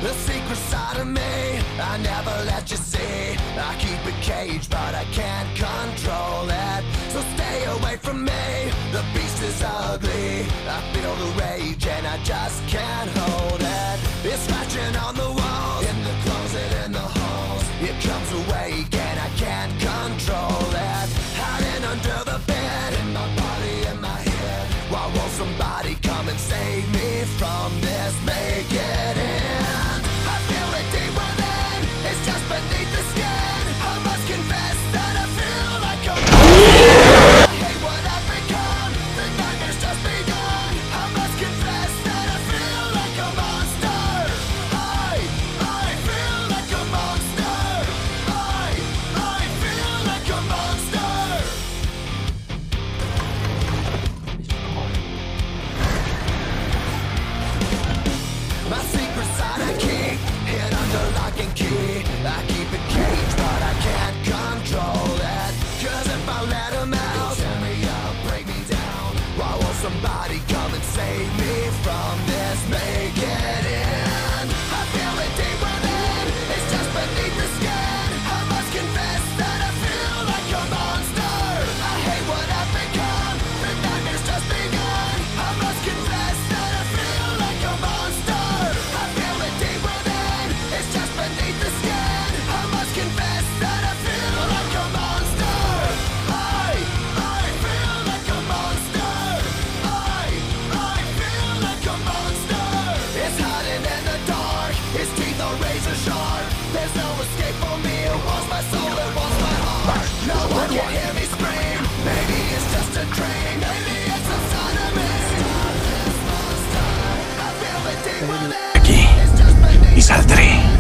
The secret side of me, I never let you see. I keep it caged, but I can't control it. So stay away from me, the beast is ugly. I feel the rage and I just can't hold it. It's scratching on the walls, in the closet, in the halls. It comes awake and I can't control it. Hiding under the bed, in my body, in my head. Why won't somebody come and save me from this? Make it end. I feel it deep within, it's just beneath the skin. I must confess that I feel like a monster. I hate what I've become, the nightmare's just begun. I must confess that I feel like a monster. I feel like a monster. I feel like a monster. My secret side I keep hid under lock and key. I keep it caged, but I can't control it. Cause if I let him out, tear me up, break me down. Why won't somebody come and save me from this? Make it end. I feel it deep within, it's just beneath the skin. I must confess that I feel like a monster. I hate what I've become, the nightmare's just begun. I must confess that I feel like a monster. I feel it deep within, it's just beneath the skin. I must confess that I feel like a monster. I feel like a monster. I feel like a monster. It's hiding in the dark, its teeth are razor sharp. There's no escape for me, it wants my soul, it wants my heart. No one can hear me scream, maybe it's just a dream. Maybe it's a sign of me. Stop this monster. I feel it deep within, Aquí, it's just beneath y saldré.